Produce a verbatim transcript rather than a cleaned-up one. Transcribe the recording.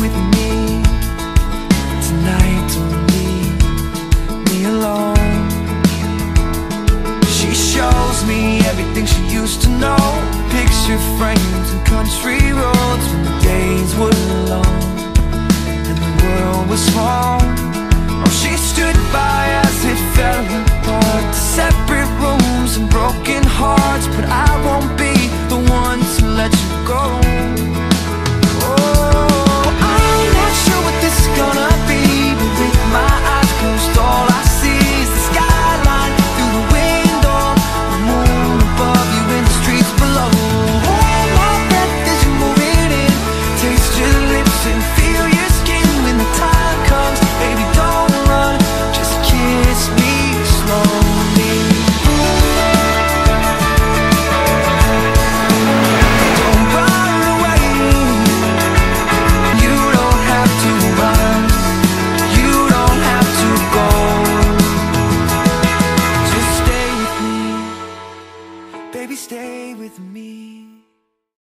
with me tonight, don't leave me alone. She shows me everything she used to know, picture frames and country roads, when the days were long and the world was small. Oh, she stood by as it fell apart, separate rooms and broken hearts, but I won't